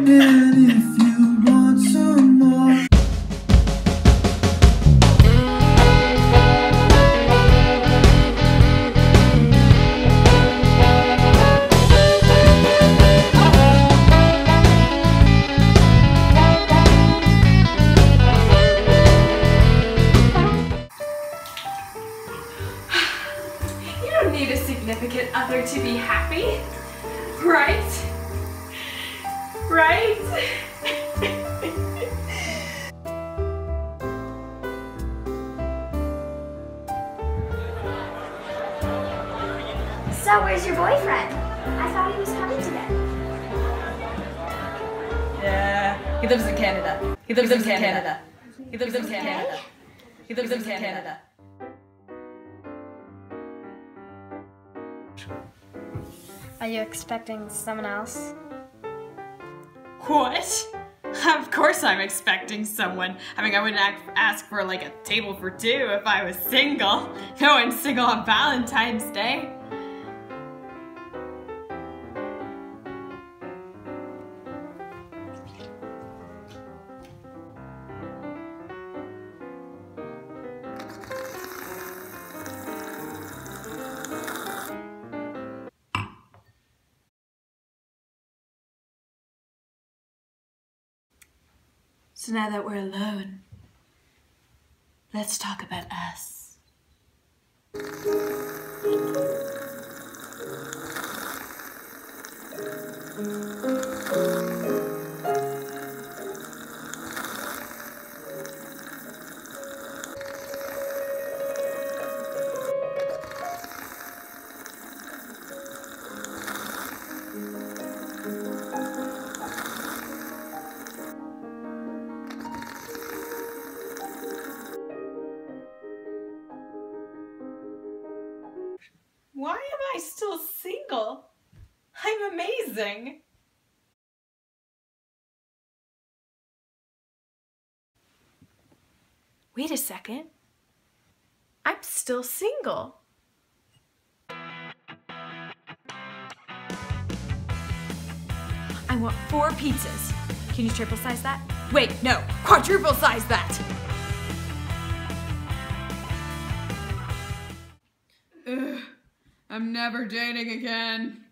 And if you want some more. You don't need a significant other to be happy, right? Right? So where's your boyfriend? I thought he was coming today. Yeah, he lives in Canada. He lives in Canada. He lives in Canada. He lives in Canada. Are you expecting someone else? What? Of course I'm expecting someone. I mean, I wouldn't ask for like a table for two if I was single. No one's single on Valentine's Day. So now that we're alone, let's talk about us. Why am I still single? I'm amazing. Wait a second. I'm still single. I want 4 pizzas. Can you triple size that? Wait, no, quadruple size that. Ugh, I'm never dating again.